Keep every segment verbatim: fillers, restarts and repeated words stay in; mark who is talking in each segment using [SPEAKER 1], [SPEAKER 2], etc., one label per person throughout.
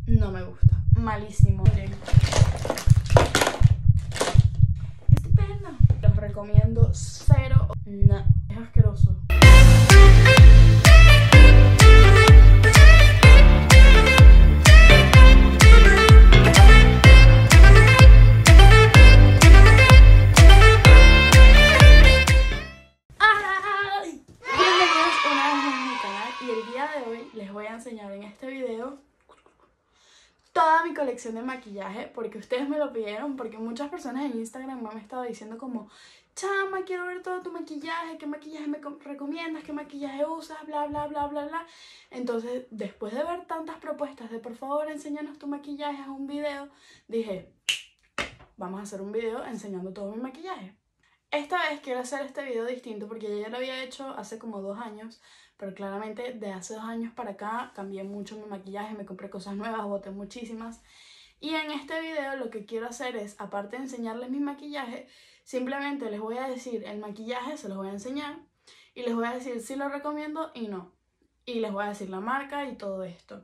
[SPEAKER 1] no me gusta, malísimo. Miren. Estupendo. Los recomiendo cero. No, es asqueroso. Les voy a enseñar en este video toda mi colección de maquillaje porque ustedes me lo pidieron, porque muchas personas en Instagram me han estado diciendo como chama, quiero ver todo tu maquillaje, qué maquillaje me recomiendas, qué maquillaje usas, bla bla bla bla bla. Entonces, después de ver tantas propuestas de por favor enséñanos tu maquillaje, haz un video, dije vamos a hacer un video enseñando todo mi maquillaje. Esta vez quiero hacer este video distinto porque yo ya lo había hecho hace como dos años, pero claramente de hace dos años para acá cambié mucho mi maquillaje, me compré cosas nuevas, boté muchísimas. Y en este video lo que quiero hacer es, aparte de enseñarles mi maquillaje, simplemente les voy a decir el maquillaje, se los voy a enseñar y les voy a decir si lo recomiendo y no. Y les voy a decir la marca y todo esto.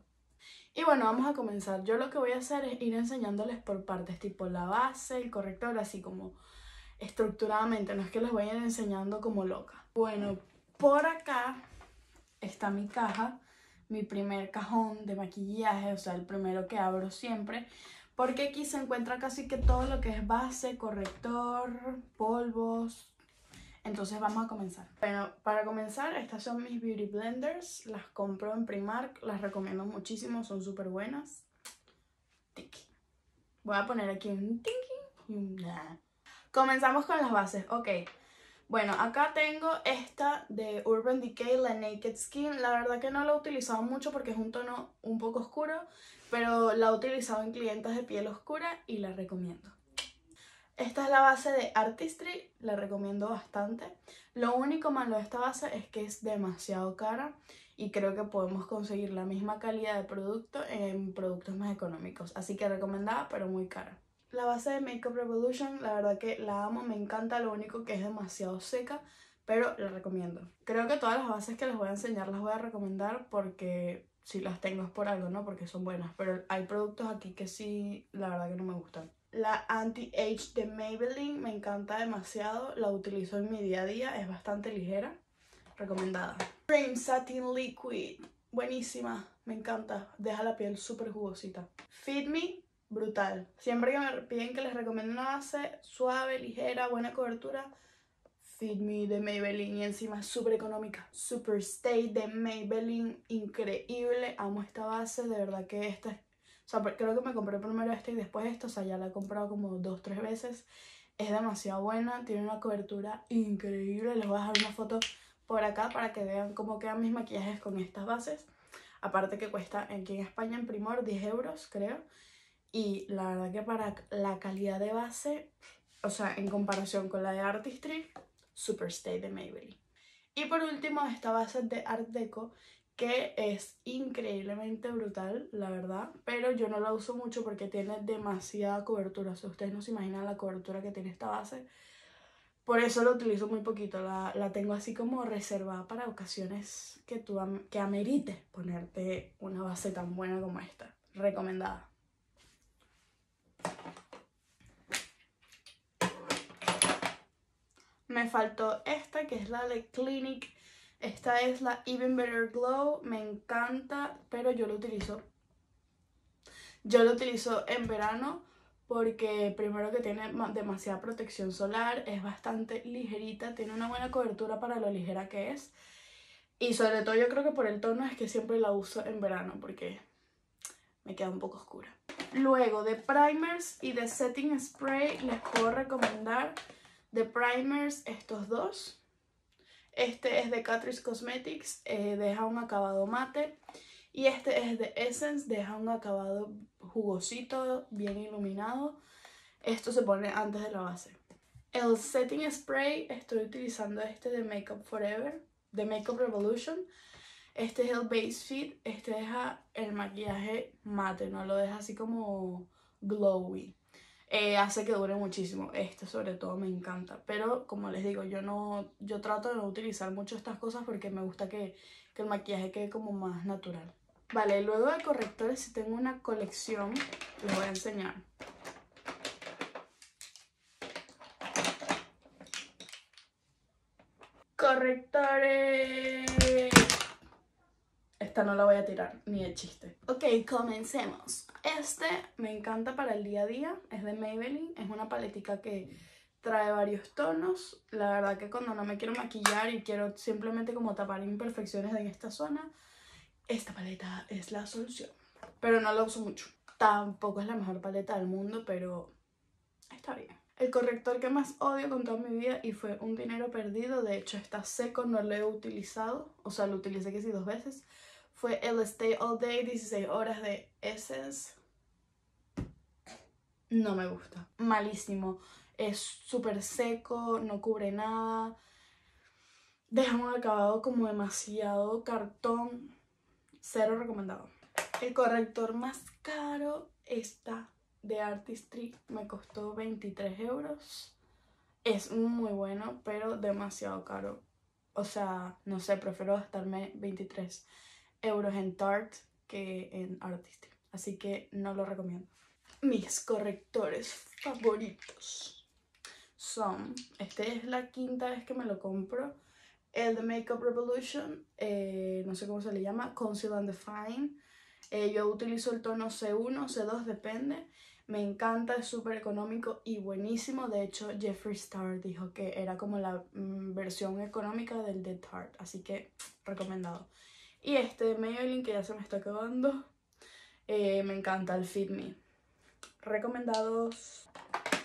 [SPEAKER 1] Y bueno, vamos a comenzar. Yo lo que voy a hacer es ir enseñándoles por partes, tipo la base, el corrector, así como estructuradamente, no es que les voy a ir enseñando como loca. Bueno, por acá está mi caja, mi primer cajón de maquillaje, o sea, el primero que abro siempre, porque aquí se encuentra casi que todo lo que es base, corrector, polvos. Entonces vamos a comenzar. Bueno, para comenzar, estas son mis Beauty Blenders, las compro en Primark, las recomiendo muchísimo, son súper buenas. Tiki. Voy a poner aquí un tiki y un nah. Comenzamos con las bases, ok. Bueno, acá tengo esta de Urban Decay, la Naked Skin. La verdad que no la he utilizado mucho porque es un tono un poco oscuro, pero la he utilizado en clientes de piel oscura y la recomiendo. Esta es la base de Artistry, la recomiendo bastante. Lo único malo de esta base es que es demasiado cara y creo que podemos conseguir la misma calidad de producto en productos más económicos. Así que recomendada, pero muy cara. La base de Makeup Revolution, la verdad que la amo, me encanta, lo único que es demasiado seca, pero la recomiendo. Creo que todas las bases que les voy a enseñar las voy a recomendar porque si las tengo es por algo, ¿no? Porque son buenas, pero hay productos aquí que sí, la verdad que no me gustan. La Anti-Age de Maybelline me encanta demasiado, la utilizo en mi día a día, es bastante ligera, recomendada. Cream Satin Liquid, buenísima, me encanta, deja la piel súper jugosita. Fit Me, brutal. Siempre que me piden que les recomiende una base suave, ligera, buena cobertura, Fit Me de Maybelline, y encima es súper económica. Super Stay de Maybelline, increíble, amo esta base, de verdad que esta es, o sea, creo que me compré primero esta y después esta, o sea, ya la he comprado como dos, tres veces. Es demasiado buena, tiene una cobertura increíble, les voy a dejar una foto por acá para que vean cómo quedan mis maquillajes con estas bases. Aparte que cuesta aquí en España en Primor diez euros, creo. Y la verdad que para la calidad de base, o sea, en comparación con la de Artistry, Super Stay de Maybelline. Y por último, esta base de Art Deco, que es increíblemente brutal, la verdad. Pero yo no la uso mucho porque tiene demasiada cobertura. O sea, ustedes no se imaginan la cobertura que tiene esta base. Por eso la utilizo muy poquito. La, la tengo así como reservada para ocasiones que tú am que amerites ponerte una base tan buena como esta. Recomendada. Me faltó esta, que es la de Clinique. Esta es la Even Better Glow. Me encanta, pero yo lo utilizo. Yo lo utilizo en verano porque primero que tiene demasiada protección solar, es bastante ligerita, tiene una buena cobertura para lo ligera que es. Y sobre todo yo creo que por el tono es que siempre la uso en verano porque me queda un poco oscura. Luego de primers y de setting spray les puedo recomendar de primers estos dos. Este es de Catrice Cosmetics, eh, deja un acabado mate. Y este es de Essence, deja un acabado jugosito, bien iluminado. Esto se pone antes de la base. El setting spray, estoy utilizando este de Makeup Forever, de Makeup Revolution. Este es el Base Fit, este deja el maquillaje mate, no lo deja así como glowy. Eh, hace que dure muchísimo, este sobre todo me encanta, pero como les digo, yo no yo trato de no utilizar mucho estas cosas porque me gusta que, que el maquillaje quede como más natural. Vale, luego de correctores, si tengo una colección, les voy a enseñar. Correctores. Esta no la voy a tirar, ni de chiste. Ok, comencemos. Este me encanta para el día a día. Es de Maybelline. Es una paletica que trae varios tonos. La verdad que cuando no me quiero maquillar y quiero simplemente como tapar imperfecciones en esta zona, esta paleta es la solución. Pero no la uso mucho. Tampoco es la mejor paleta del mundo, pero está bien. El corrector que más odio con toda mi vida y fue un dinero perdido, de hecho está seco, no lo he utilizado, o sea lo utilicé que sí dos veces, fue el Stay All Day dieciséis horas de Essence. No me gusta, malísimo, es súper seco, no cubre nada, deja un acabado como demasiado cartón, cero recomendado. El corrector más caro está de Artistry, me costó veintitrés euros. Es muy bueno, pero demasiado caro. O sea, no sé, prefiero gastarme veintitrés euros en Tarte que en Artistry. Así que no lo recomiendo. Mis correctores favoritos son... Esta es la quinta vez que me lo compro. El de Makeup Revolution, eh, no sé cómo se le llama, Conceal and Define. Eh, yo utilizo el tono C uno, C dos, depende. Me encanta, es súper económico y buenísimo. De hecho, Jeffree Star dijo que era como la mm, versión económica del de Tarte. Así que, recomendado. Y este de Maybelline, que ya se me está acabando. Eh, me encanta el Fit Me. Recomendados.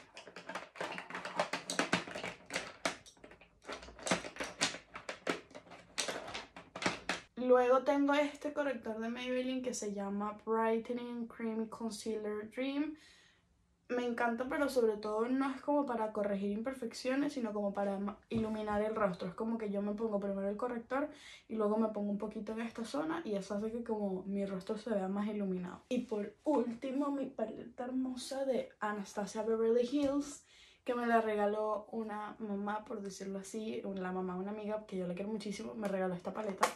[SPEAKER 1] Luego tengo este corrector de Maybelline que se llama Brightening Cream Concealer Dream. Me encanta, pero sobre todo no es como para corregir imperfecciones, sino como para iluminar el rostro. Es como que yo me pongo primero el corrector y luego me pongo un poquito en esta zona y eso hace que como mi rostro se vea más iluminado. Y por último, mi paleta hermosa de Anastasia Beverly Hills, que me la regaló una mamá, por decirlo así, la mamá de una amiga que yo le quiero muchísimo, me regaló esta paleta.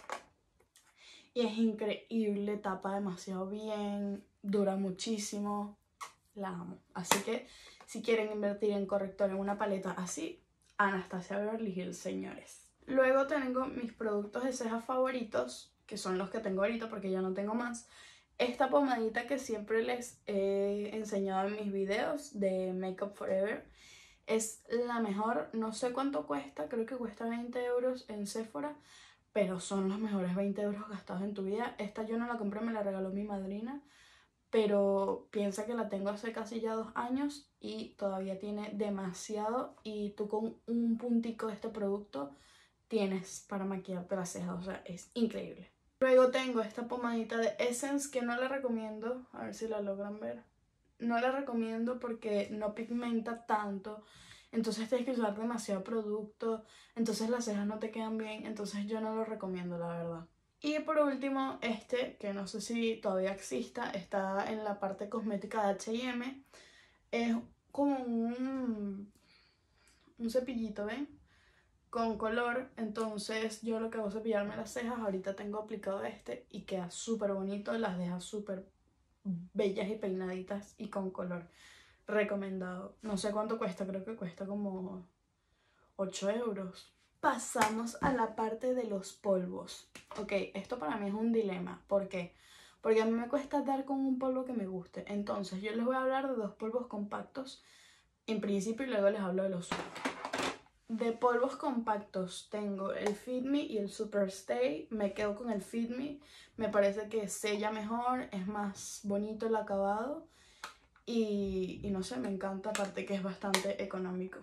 [SPEAKER 1] Y es increíble, tapa demasiado bien, dura muchísimo, la amo. Así que si quieren invertir en corrector en una paleta así, Anastasia Beverly Hills, señores. Luego tengo mis productos de cejas favoritos, que son los que tengo ahorita porque ya no tengo más. Esta pomadita que siempre les he enseñado en mis videos de Makeup Forever es la mejor, no sé cuánto cuesta, creo que cuesta veinte euros en Sephora, pero son los mejores veinte euros gastados en tu vida. Esta yo no la compré, me la regaló mi madrina, pero piensa que la tengo hace casi ya dos años y todavía tiene demasiado, y tú con un puntico de este producto tienes para maquillarte las cejas, o sea, es increíble. Luego tengo esta pomadita de Essence que no la recomiendo, a ver si la logran ver. No la recomiendo porque no pigmenta tanto, entonces tienes que usar demasiado producto, entonces las cejas no te quedan bien, entonces yo no lo recomiendo, la verdad. Y por último, este, que no sé si todavía exista, está en la parte cosmética de H y M. Es como un, un cepillito, ¿ven? Con color, entonces yo lo que hago es cepillarme las cejas. Ahorita tengo aplicado este y queda súper bonito, las deja súper bellas y peinaditas y con color. Recomendado. No sé cuánto cuesta, creo que cuesta como ocho euros. Pasamos a la parte de los polvos. Ok, esto para mí es un dilema. ¿Por qué? Porque a mí me cuesta dar con un polvo que me guste. Entonces yo les voy a hablar de dos polvos compactos en principio y luego les hablo de los otros. De polvos compactos tengo el Fit Me y el Superstay. Me quedo con el Fit Me. Me parece que sella mejor, es más bonito el acabado. Y, y no sé, me encanta, aparte que es bastante económico.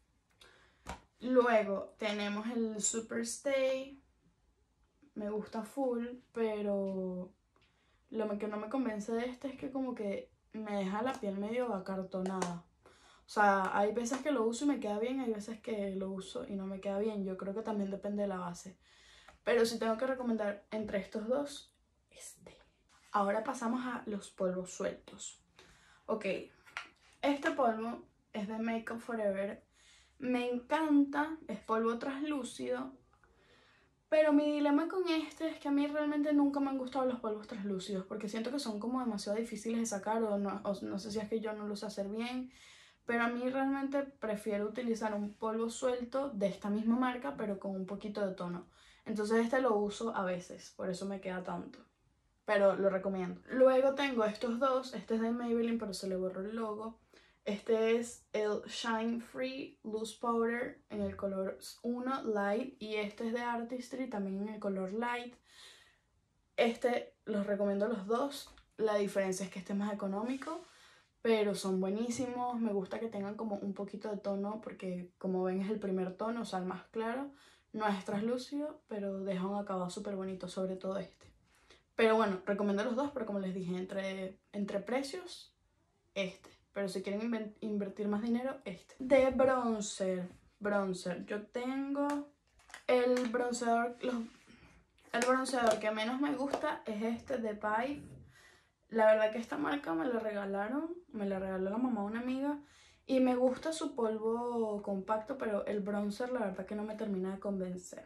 [SPEAKER 1] Luego tenemos el Superstay. Me gusta full, pero lo que no me convence de este es que como que me deja la piel medio acartonada. O sea, hay veces que lo uso y me queda bien, hay veces que lo uso y no me queda bien. Yo creo que también depende de la base. Pero si tengo que recomendar entre estos dos, este. Ahora pasamos a los polvos sueltos. Ok, este polvo es de Makeup Forever. Me encanta, es polvo translúcido, Pero mi dilema con este es que a mí realmente nunca me han gustado los polvos translúcidos porque siento que son como demasiado difíciles de sacar o no, o no sé si es que yo no lo sé hacer bien. Pero a mí realmente prefiero utilizar un polvo suelto de esta misma marca pero con un poquito de tono. Entonces este lo uso a veces, por eso me queda tanto. Pero lo recomiendo. Luego tengo estos dos, este es de Maybelline pero se le borró el logo. Este es el Shine Free Loose Powder en el color uno Light y este es de Artistry también en el color Light. Este los recomiendo los dos, la diferencia es que este es más económico, pero son buenísimos. Me gusta que tengan como un poquito de tono porque como ven es el primer tono, o sea el más claro. No es translúcido, pero deja un acabado súper bonito, sobre todo este. Pero bueno, recomiendo los dos, pero como les dije, entre, entre precios, este. Pero si quieren invertir más dinero, este. De bronzer, bronzer, yo tengo el bronceador, los, el bronceador que menos me gusta es este de Pipe. La verdad que esta marca me la regalaron, me la regaló la mamá de una amiga. Y me gusta su polvo compacto, pero el bronzer la verdad que no me termina de convencer.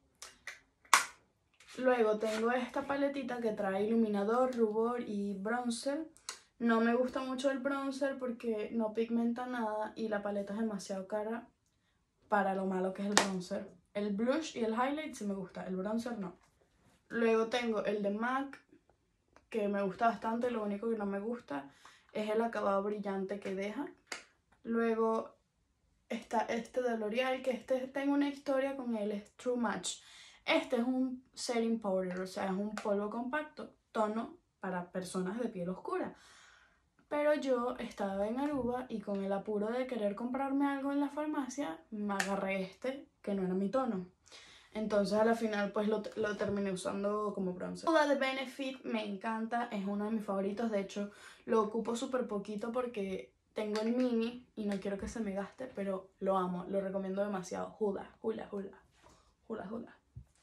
[SPEAKER 1] Luego tengo esta paletita que trae iluminador, rubor y bronzer. No me gusta mucho el bronzer porque no pigmenta nada y la paleta es demasiado cara para lo malo que es el bronzer. El blush y el highlight sí me gusta, el bronzer no. Luego tengo el de MAC, que me gusta bastante, lo único que no me gusta es el acabado brillante que deja. Luego está este de L'Oreal, que este tengo una historia con él, es True Match. Este es un setting powder, o sea, es un polvo compacto, tono para personas de piel oscura. Pero yo estaba en Aruba y con el apuro de querer comprarme algo en la farmacia, me agarré este, que no era mi tono. Entonces a la final pues lo, lo terminé usando como bronce. Huda de Benefit me encanta, es uno de mis favoritos. De hecho lo ocupo súper poquito porque tengo el mini y no quiero que se me gaste, pero lo amo, lo recomiendo demasiado. Huda, Huda, Huda, Huda, Huda.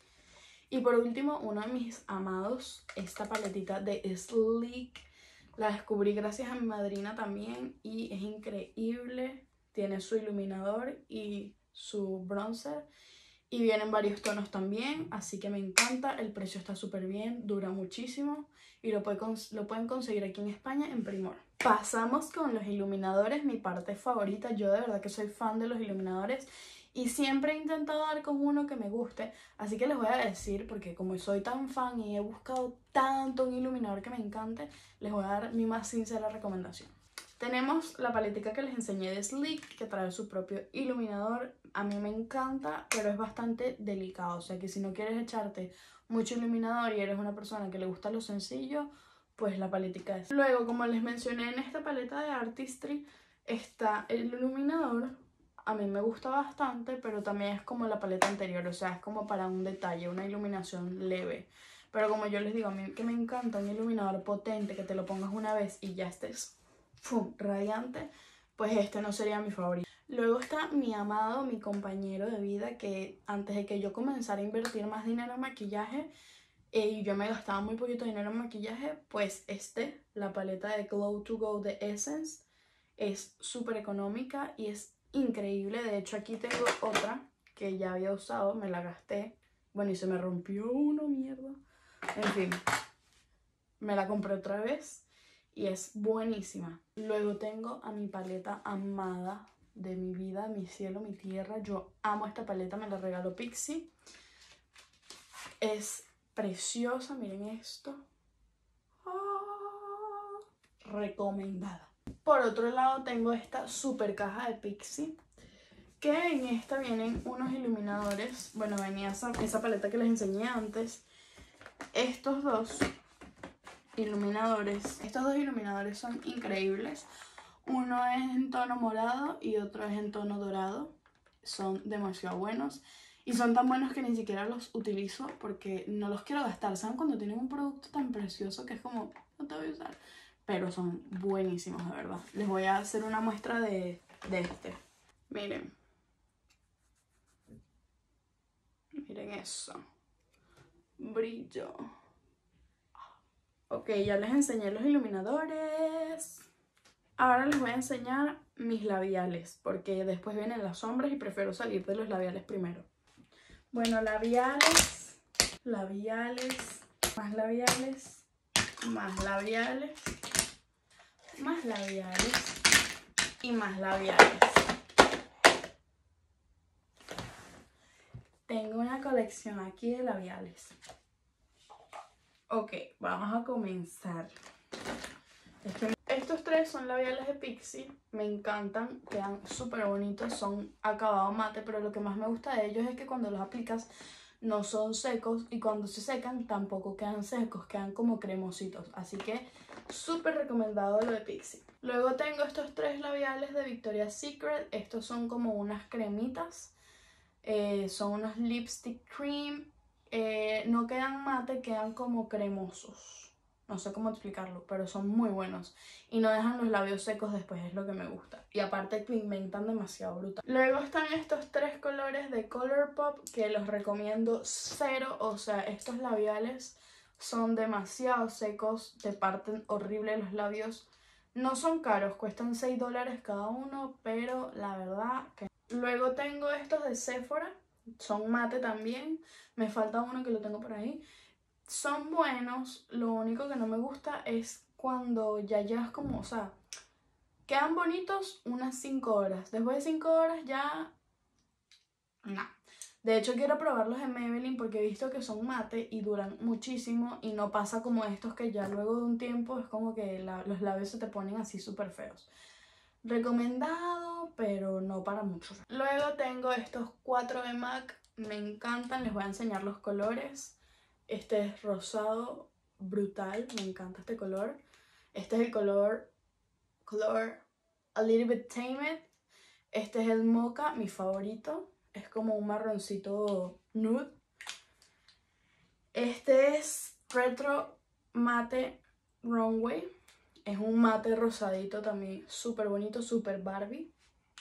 [SPEAKER 1] Y por último, uno de mis amados, esta paletita de Sleek. La descubrí gracias a mi madrina también y es increíble. Tiene su iluminador y su bronzer. Y vienen varios tonos también, así que me encanta. El precio está súper bien, dura muchísimo y lo, puede lo pueden conseguir aquí en España en Primor. Pasamos con los iluminadores, mi parte favorita. Yo de verdad que soy fan de los iluminadores y siempre he intentado dar con uno que me guste. Así que les voy a decir, porque como soy tan fan y he buscado tanto un iluminador que me encante, les voy a dar mi más sincera recomendación. Tenemos la paletica que les enseñé de Sleek, que trae su propio iluminador. A mí me encanta, pero es bastante delicado. O sea que si no quieres echarte mucho iluminador y eres una persona que le gusta lo sencillo, pues la paletica es. Luego, como les mencioné en esta paleta de Artistry, está el iluminador. A mí me gusta bastante, pero también es como la paleta anterior. O sea, es como para un detalle, una iluminación leve. Pero como yo les digo, a mí que me encanta un iluminador potente, que te lo pongas una vez y ya estés ¡fum! Radiante, pues este no sería mi favorito. Luego está mi amado, mi compañero de vida, que antes de que yo comenzara a invertir más dinero en maquillaje, eh, y yo me gastaba muy poquito dinero en maquillaje, pues este, la paleta de Glow to Go de Essence, es súper económica y es increíble. De hecho aquí tengo otra que ya había usado, me la gasté, bueno y se me rompió una mierda, en fin, me la compré otra vez y es buenísima. Luego tengo a mi paleta amada de mi vida, mi cielo, mi tierra. Yo amo esta paleta, me la regaló Pixie. Es preciosa, miren esto. Ah, recomendada. Por otro lado tengo esta super caja de Pixie, que en esta vienen unos iluminadores. Bueno, venía esa, esa paleta que les enseñé antes. Estos dos iluminadores. Estos dos iluminadores son increíbles. Uno es en tono morado y otro es en tono dorado. Son demasiado buenos. Y son tan buenos que ni siquiera los utilizo porque no los quiero gastar. ¿Saben? Cuando tienen un producto tan precioso que es como, no te voy a usar. Pero son buenísimos, de verdad. Les voy a hacer una muestra de, de este. Miren. Miren eso. Brillo. Ok, ya les enseñé los iluminadores. Ahora les voy a enseñar mis labiales, porque después vienen las sombras y prefiero salir de los labiales primero. Bueno, labiales. Labiales, más labiales, más labiales, más labiales y más labiales. Tengo una colección aquí de labiales. Ok, vamos a comenzar. Este, estos tres son labiales de Pixi, me encantan, quedan súper bonitos, son acabado mate, pero lo que más me gusta de ellos es que cuando los aplicas no son secos y cuando se secan tampoco quedan secos, quedan como cremositos, así que súper recomendado lo de Pixi. Luego tengo estos tres labiales de Victoria's Secret, estos son como unas cremitas, eh, son unos lipstick cream, eh, no quedan mate, quedan como cremosos. No sé cómo explicarlo, pero son muy buenos. Y no dejan los labios secos después, es lo que me gusta. Y aparte pigmentan demasiado brutal. Luego están estos tres colores de Colourpop que los recomiendo cero. O sea, estos labiales son demasiado secos, te parten horrible los labios. No son caros, cuestan seis dólares cada uno, pero la verdad que... Luego tengo estos de Sephora, son mate también. Me falta uno que lo tengo por ahí. Son buenos, lo único que no me gusta es cuando ya llevas como, o sea, quedan bonitos unas cinco horas. Después de cinco horas ya... no. De hecho quiero probarlos en Maybelline porque he visto que son mate y duran muchísimo y no pasa como estos que ya luego de un tiempo es como que la, los labios se te ponen así súper feos. Recomendado, pero no para mucho. Luego tengo estos cuatro de MAC, me encantan, les voy a enseñar los colores. Este es rosado, brutal, me encanta este color. Este es el color, color A Little Bit Tamed. Este es el Mocha, mi favorito. Es como un marroncito nude. Este es Retro Mate Runway. Es un mate rosadito también, súper bonito, súper Barbie.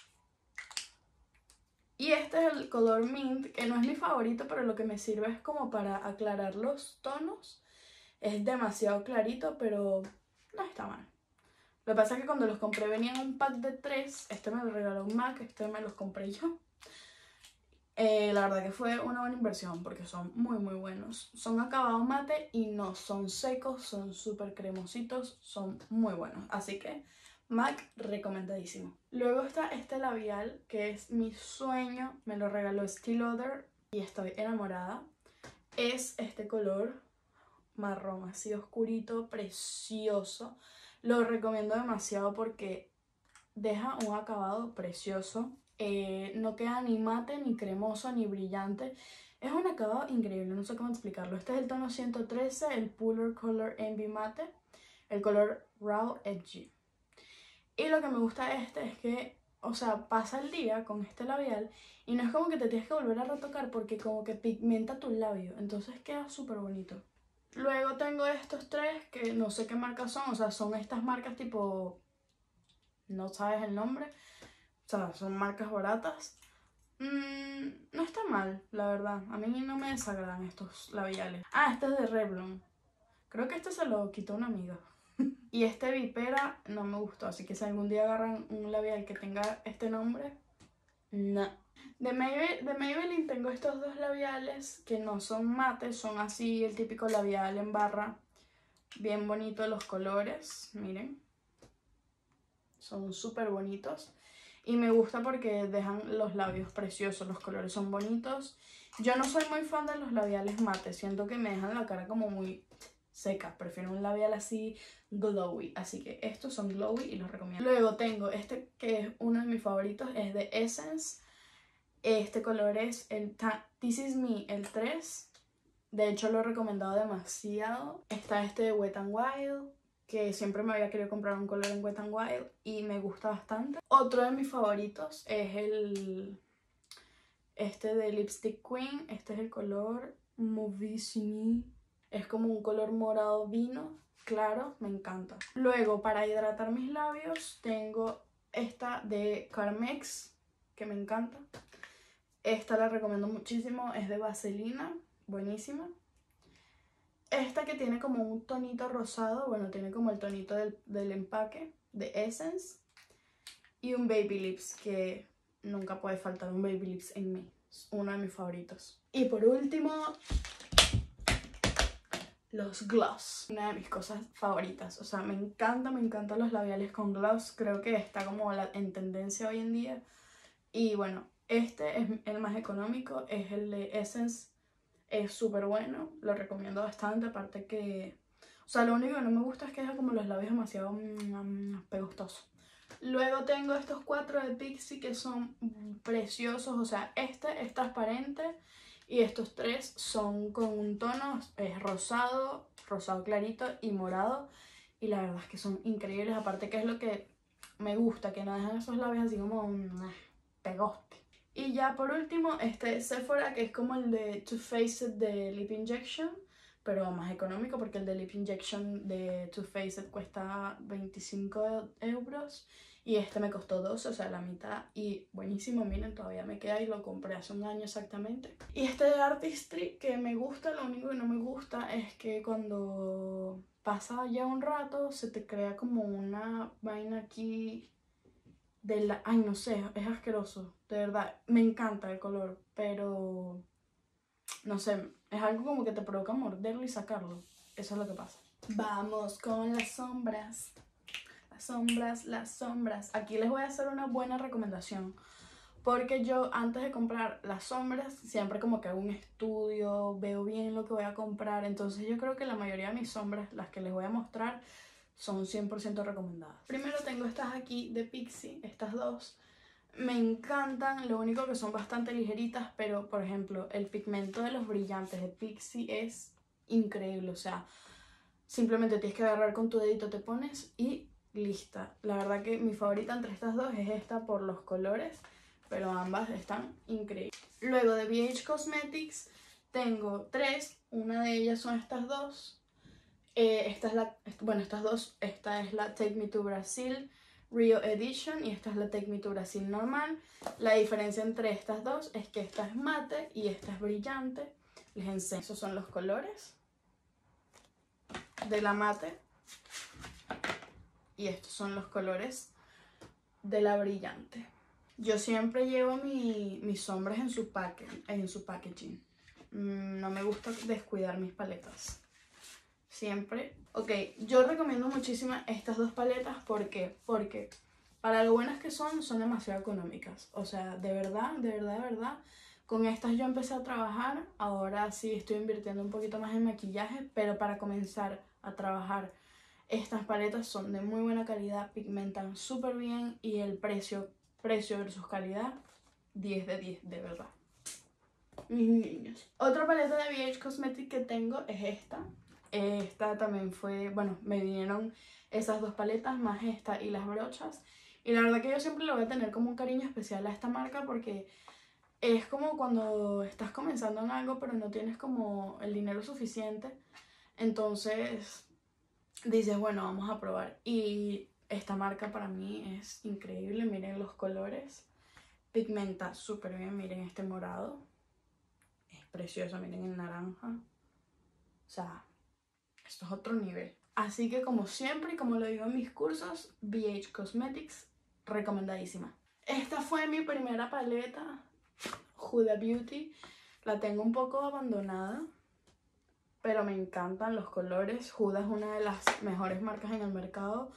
[SPEAKER 1] Y este es el color Mint, que no es mi favorito, pero lo que me sirve es como para aclarar los tonos. Es demasiado clarito, pero no está mal. Lo que pasa es que cuando los compré venían un pack de tres. Este me lo regaló un MAC, este me los compré yo. Eh, la verdad que fue una buena inversión porque son muy muy buenos. Son acabados mate y no son secos, son súper cremositos, son muy buenos. Así que MAC recomendadísimo. Luego está este labial que es mi sueño, me lo regaló Estée Lauder y estoy enamorada. Es este color marrón así oscurito, precioso. Lo recomiendo demasiado porque deja un acabado precioso. Eh, no queda ni mate, ni cremoso, ni brillante. Es un acabado increíble, no sé cómo explicarlo. Este es el tono ciento trece, el Polar Color Envy Mate, el color Raw Edgy. Y lo que me gusta de este es que, o sea, pasa el día con este labial y no es como que te tienes que volver a retocar porque como que pigmenta tu labio, entonces queda súper bonito. Luego tengo estos tres que no sé qué marcas son, o sea, son estas marcas tipo... no sabes el nombre, o sea, son marcas baratas. Mm, no está mal, la verdad. A mí no me desagradan estos labiales. Ah, este es de Revlon. Creo que este se lo quitó una amiga. Y este Vipera no me gustó, así que si algún día agarran un labial que tenga este nombre, no. De, Maybelline, de Maybelline tengo estos dos labiales que no son mates, son así el típico labial en barra. Bien bonito los colores, miren. Son súper bonitos. Y me gusta porque dejan los labios preciosos, los colores son bonitos. Yo no soy muy fan de los labiales mates, siento que me dejan la cara como muy seca. Prefiero un labial así glowy, así que estos son glowy y los recomiendo. Luego tengo este que es uno de mis favoritos, es de Essence. Este color es el This Is Me, el tres. De hecho lo he recomendado demasiado. Está este de Wet n Wild, que siempre me había querido comprar un color en Wet n Wild y me gusta bastante. Otro de mis favoritos es el este de Lipstick Queen. Este es el color Mauvais. Es como un color morado vino, claro, me encanta. Luego, para hidratar mis labios, tengo esta de Carmex, que me encanta. Esta la recomiendo muchísimo, es de Vaselina, buenísima. Esta que tiene como un tonito rosado, bueno, tiene como el tonito del, del empaque de Essence. Y un Baby Lips, que nunca puede faltar un Baby Lips en mí. Es uno de mis favoritos. Y por último, los gloss. Una de mis cosas favoritas. O sea, me encanta, me encantan los labiales con gloss. Creo que está como la, en tendencia hoy en día. Y bueno, este es el más económico. Es el de Essence. Es súper bueno. Lo recomiendo bastante. Aparte que... O sea, lo único que no me gusta es que deja como los labios demasiado mmm, pegostosos. Luego tengo estos cuatro de Pixi que son preciosos. O sea, este es transparente. Y estos tres son con un tono es rosado, rosado clarito y morado. Y la verdad es que son increíbles. Aparte que es lo que me gusta, que no dejan esos labios así como un pegoste. Y ya por último, este de Sephora, que es como el de Too Faced de Lip Injection, pero más económico porque el de Lip Injection de Too Faced cuesta veinticinco euros. Y este me costó doce, o sea, la mitad. Y buenísimo, miren, todavía me queda y lo compré hace un año exactamente. Y este de Artistry, que me gusta, lo único que no me gusta es que cuando pasa ya un rato se te crea como una vaina aquí de la... Ay, no sé, es asqueroso, de verdad. Me encanta el color, pero... No sé, es algo como que te provoca morderlo y sacarlo. Eso es lo que pasa. Vamos con las sombras. Las sombras, las sombras. Aquí les voy a hacer una buena recomendación. Porque yo antes de comprar las sombras siempre como que hago un estudio, veo bien lo que voy a comprar. Entonces yo creo que la mayoría de mis sombras, las que les voy a mostrar, son cien por ciento recomendadas. Primero tengo estas aquí de Pixi, estas dos. Me encantan, lo único que son bastante ligeritas, pero por ejemplo el pigmento de los brillantes de Pixi es increíble. O sea, simplemente tienes que agarrar con tu dedito, te pones y lista. La verdad que mi favorita entre estas dos es esta por los colores, pero ambas están increíbles. Luego de B H Cosmetics tengo tres, una de ellas son estas dos. Eh, esta es la, bueno, estas dos, esta es la Take Me to Brazil Rio Edition y esta es la Take Me to Brazil normal. La diferencia entre estas dos es que esta es mate y esta es brillante. Les enseño, esos son los colores de la mate y estos son los colores de la brillante. Yo siempre llevo mi, mis sombras en su, paque, en su packaging. Mm, no me gusta descuidar mis paletas. Siempre. Ok, yo recomiendo muchísimo estas dos paletas. ¿Por qué? Porque para lo buenas que son, son demasiado económicas. O sea, de verdad, de verdad, de verdad. Con estas yo empecé a trabajar. Ahora sí estoy invirtiendo un poquito más en maquillaje. Pero para comenzar a trabajar, estas paletas son de muy buena calidad. Pigmentan súper bien. Y el precio, precio versus calidad, diez de diez, de verdad. Mis niños. Otra paleta de B H Cosmetics que tengo es esta. Esta también fue, bueno, me vinieron esas dos paletas más esta y las brochas. Y la verdad que yo siempre le voy a tener como un cariño especial a esta marca porque es como cuando estás comenzando en algo pero no tienes como el dinero suficiente. Entonces dices, bueno, vamos a probar. Y esta marca para mí es increíble. Miren los colores. Pigmenta súper bien. Miren este morado. Es precioso. Miren el naranja. O sea... esto es otro nivel. Así que como siempre y como lo digo en mis cursos, B H Cosmetics, recomendadísima. Esta fue mi primera paleta, Huda Beauty. La tengo un poco abandonada, pero me encantan los colores. Huda es una de las mejores marcas en el mercado.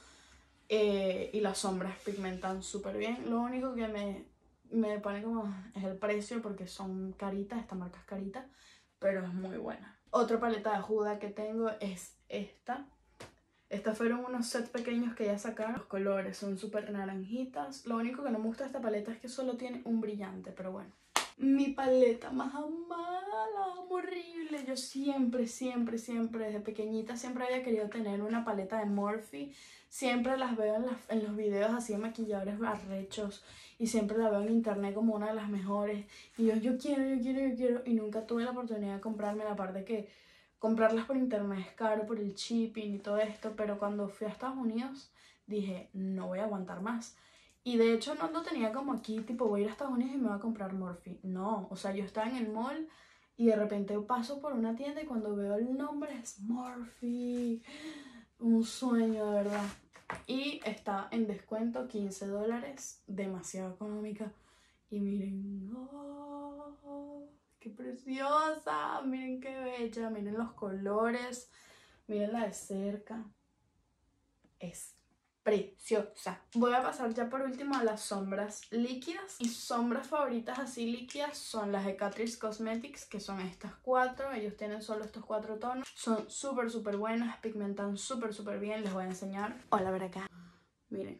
[SPEAKER 1] Eh, y las sombras pigmentan súper bien. Lo único que me, me pone como es el precio porque son caritas, esta marca es carita, pero es muy buena. Otra paleta de Huda que tengo es esta. Estas fueron unos sets pequeños que ya sacaron. Los colores son súper naranjitas. Lo único que no me gusta de esta paleta es que solo tiene un brillante, pero bueno. Mi paleta más amada, la amo horrible. Yo siempre, siempre, siempre, desde pequeñita, siempre había querido tener una paleta de Morphe. Siempre las veo en, las, en los videos así de maquilladores arrechos. Y siempre la veo en internet como una de las mejores. Y yo, yo quiero, yo quiero, yo quiero. Y nunca tuve la oportunidad de comprarme, la parte que comprarlas por internet es caro, por el shipping y todo esto. Pero cuando fui a Estados Unidos, dije, no voy a aguantar más. Y de hecho no lo tenía como aquí, tipo voy a ir a Estados Unidos y me voy a comprar Morphe. No, o sea, yo estaba en el mall y de repente paso por una tienda y cuando veo el nombre es Morphe. Un sueño, de verdad. Y está en descuento, quince dólares, demasiado económica. Y miren, oh, ¡Qué preciosa! Miren qué bella, miren los colores, miren la de cerca. Es preciosa. Voy a pasar ya por último a las sombras líquidas. Mis sombras favoritas así líquidas son las de Catrice Cosmetics, que son estas cuatro. Ellos tienen solo estos cuatro tonos. Son súper súper buenas, pigmentan súper súper bien. Les voy a enseñar. Hola, ver acá. Miren.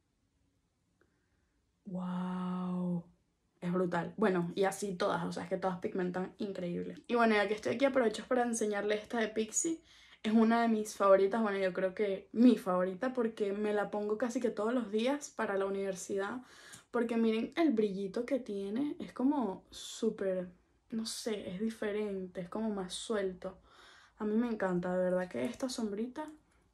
[SPEAKER 1] ¡Wow! Es brutal. Bueno, y así todas, o sea, es que todas pigmentan increíble. Y bueno, ya que estoy aquí, aprovecho para enseñarles esta de Pixi. Es una de mis favoritas, bueno, yo creo que mi favorita porque me la pongo casi que todos los días para la universidad. Porque miren el brillito que tiene, es como súper, no sé, es diferente, es como más suelto. A mí me encanta, de verdad que esta sombrita,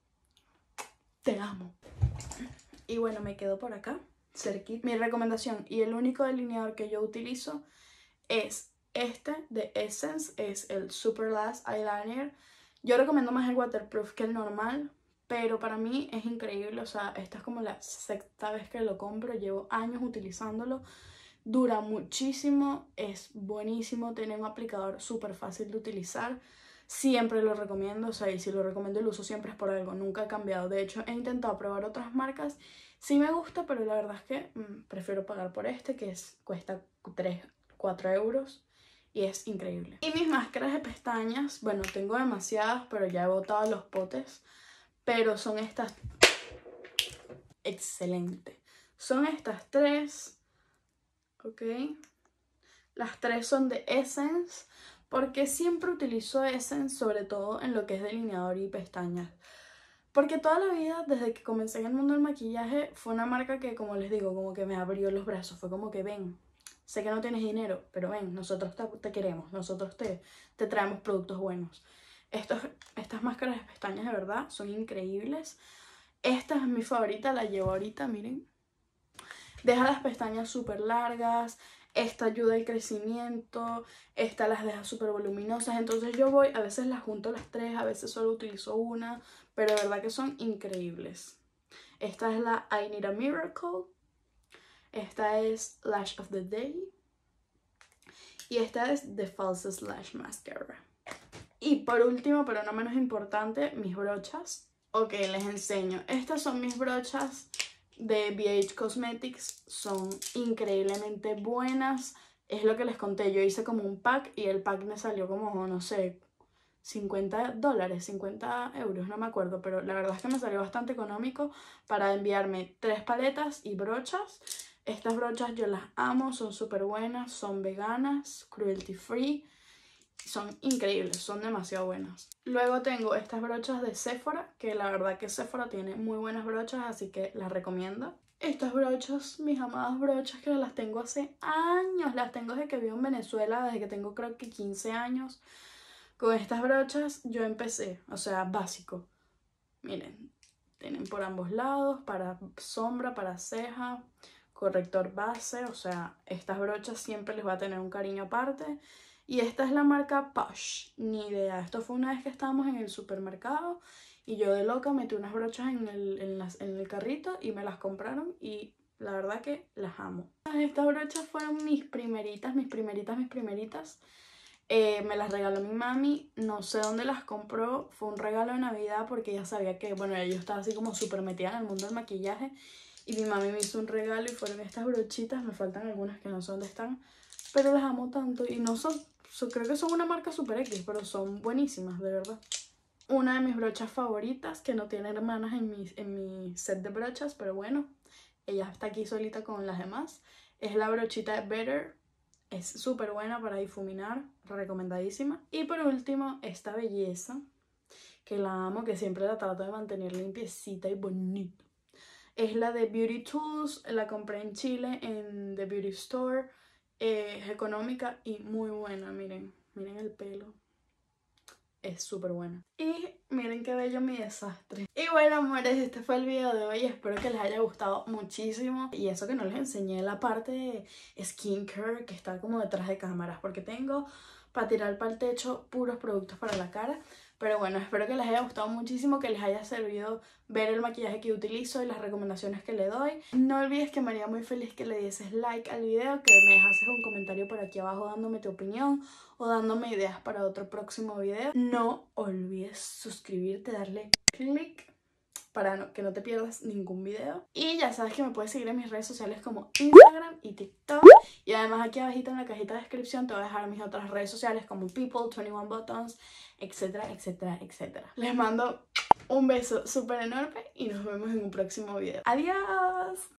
[SPEAKER 1] te amo. Y bueno, me quedo por acá, cerquita. Mi recomendación y el único delineador que yo utilizo es este de Essence, es el Super Last Eyeliner. Yo recomiendo más el waterproof que el normal, pero para mí es increíble, o sea, esta es como la sexta vez que lo compro, llevo años utilizándolo, dura muchísimo, es buenísimo, tiene un aplicador súper fácil de utilizar, siempre lo recomiendo, o sea, y si lo recomiendo el uso siempre es por algo, nunca ha cambiado. De hecho, he intentado probar otras marcas, sí me gusta, pero la verdad es que mmm, prefiero pagar por este, que es, cuesta tres, cuatro euros. Y es increíble. Y mis máscaras de pestañas, bueno, tengo demasiadas, pero ya he botado los potes. Pero son estas... Excelente. Son estas tres. Ok. Las tres son de Essence. Porque siempre utilizo Essence, sobre todo en lo que es delineador y pestañas. Porque toda la vida, desde que comencé en el mundo del maquillaje, fue una marca que, como les digo, como que me abrió los brazos. Fue como que ven... Sé que no tienes dinero, pero ven, nosotros te, te queremos, nosotros te, te traemos productos buenos. Estos, estas máscaras de pestañas de verdad son increíbles. Esta es mi favorita, la llevo ahorita, miren. Deja las pestañas súper largas, esta ayuda al crecimiento, esta las deja súper voluminosas. Entonces yo voy, a veces las junto las tres, a veces solo utilizo una, pero de verdad que son increíbles. Esta es la I Need a Miracle. Esta es Lash of the Day. Y esta es The Falsies Lash Mascara. Y por último, pero no menos importante, mis brochas. Ok, les enseño. Estas son mis brochas de B H Cosmetics. Son increíblemente buenas. Es lo que les conté. Yo hice como un pack y el pack me salió como, no sé, cincuenta dólares, cincuenta euros, no me acuerdo. Pero la verdad es que me salió bastante económico para enviarme tres paletas y brochas. Estas brochas yo las amo, son súper buenas, son veganas, cruelty free, son increíbles, son demasiado buenas. Luego tengo estas brochas de Sephora, que la verdad que Sephora tiene muy buenas brochas, así que las recomiendo. Estas brochas, mis amadas brochas, que las tengo hace años, las tengo desde que vivo en Venezuela, desde que tengo creo que quince años. Con estas brochas yo empecé, o sea, básico. Miren, tienen por ambos lados, para sombra, para ceja, corrector base, o sea, estas brochas siempre les va a tener un cariño aparte. Y esta es la marca Posh, ni idea, esto fue una vez que estábamos en el supermercado y yo de loca metí unas brochas en el, en las, en el carrito y me las compraron y la verdad que las amo. Estas brochas fueron mis primeritas, mis primeritas, mis primeritas. Eh, me las regaló mi mami, no sé dónde las compró, fue un regalo de Navidad porque ella sabía que, bueno, yo estaba así como súper metida en el mundo del maquillaje. Y mi mami me hizo un regalo y fueron estas brochitas, me faltan algunas que no sé dónde están, pero las amo tanto y no son, son creo que son una marca super X, pero son buenísimas, de verdad. Una de mis brochas favoritas, que no tiene hermanas en mi, en mi set de brochas, pero bueno, ella está aquí solita con las demás, es la brochita de Better, es súper buena para difuminar, recomendadísima. Y por último, esta belleza, que la amo, que siempre la trato de mantener limpiecita y bonita. Es la de Beauty Tools, la compré en Chile en The Beauty Store, eh, es económica y muy buena, miren, miren el pelo, es súper buena. Y miren qué bello mi desastre. Y bueno, amores, este fue el video de hoy, espero que les haya gustado muchísimo. Y eso que no les enseñé la parte de skincare que está como detrás de cámaras, porque tengo para tirar para el techo puros productos para la cara. Pero bueno, espero que les haya gustado muchísimo, que les haya servido ver el maquillaje que utilizo y las recomendaciones que le doy. No olvides que me haría muy feliz que le dieses like al video, que me dejases un comentario por aquí abajo dándome tu opinión o dándome ideas para otro próximo video. No olvides suscribirte, darle click para no, que no te pierdas ningún video. Y ya sabes que me puedes seguir en mis redes sociales como Instagram y TikTok. Y además aquí abajito en la cajita de descripción te voy a dejar mis otras redes sociales como People, veintiuno Buttons, etcétera, etcétera, etcétera. Les mando un beso súper enorme y nos vemos en un próximo video. ¡Adiós!